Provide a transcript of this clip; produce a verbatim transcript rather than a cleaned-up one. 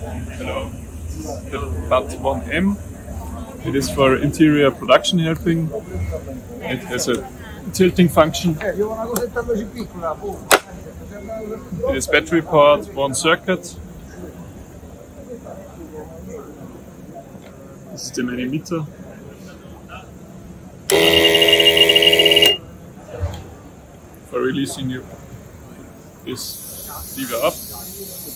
Hello. The Bat one M. It is for interior production helping. It has a tilting function. It is battery powered, one circuit. This is the manimeter. For releasing you this lever up.